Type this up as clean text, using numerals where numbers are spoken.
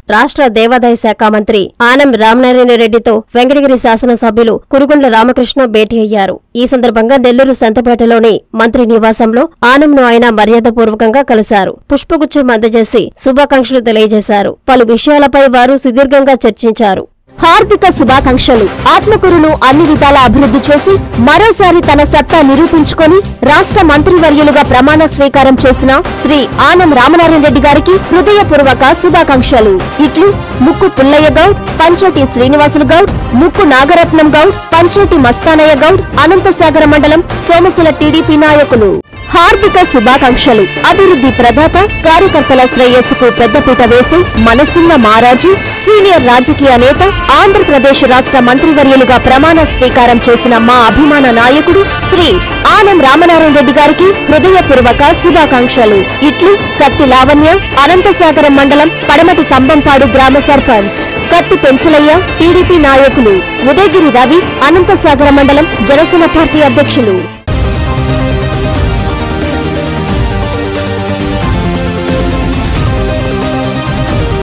రాష్ట్ర దేవాదాయ శాఖ మంత్రి ఆనం రామనారాయణ రెడ్డితో వెంకటగిరి శాసనసభ్యులు కురుగుండ్ల రామకృష్ణ భేటీ అయ్యారు. ఈ సందర్భంగా నెల్లూరు సంతపేటలోని మంత్రి నివాసంలో ఆనంను ఆయన మర్యాదపూర్వకంగా కలిశారు. పుష్పగుచ్చం అందజేసి శుభాకాంక్షలు తెలియజేశారు. పలు విషయాలపై వారు సుదీర్ఘంగా చర్చించారు. హార్దిక శుభాకాంక్షలు. ఆత్మకూరును అన్ని విధాలా అభివృద్ధి చేసి మరోసారి తన సత్తా నిరూపించుకొని రాష్ట్ర మంత్రివర్యులుగా ప్రమాణ స్వీకారం చేసిన శ్రీ ఆనం రామనారాయణ రెడ్డి గారికి హృదయపూర్వక శుభాకాంక్షలు. ఇట్లు ముక్కు పుల్లయ్య గౌడ్, పంచేటి శ్రీనివాసులు గౌడ్, ముక్కు నాగరత్నం గౌడ్, పంచేటి మస్తానయ్య గౌడ్, అనంతసాగర మండలం సోమశిల టీడీపీ నాయకులు. హార్దిక శుభాకాంక్షలు. అభివృద్ధి ప్రదాత, కార్యకర్తల శ్రేయస్సుకు పెద్దపీట వేసి మనసున్న మారాజు, సీనియర్ రాజకీయ నేత, ఆంధ్రప్రదేశ్ రాష్ట్ర మంత్రివర్యులుగా ప్రమాణ స్వీకారం చేసిన మా అభిమాన నాయకుడు శ్రీ ఆనం రామనారాయణ రెడ్డి గారికి హృదయపూర్వక శుభాకాంక్షలు. ఇట్లు కత్తి లావణ్య, అనంతసాగరం మండలం పడమటి కంబంపాడు గ్రామ సర్పంచ్. కత్తి పెంచలయ్య, టీడీపీ నాయకులు. ఉదయగిరి రవి, అనంతసాగర మండలం జనసేన పార్టీ అధ్యక్షులు.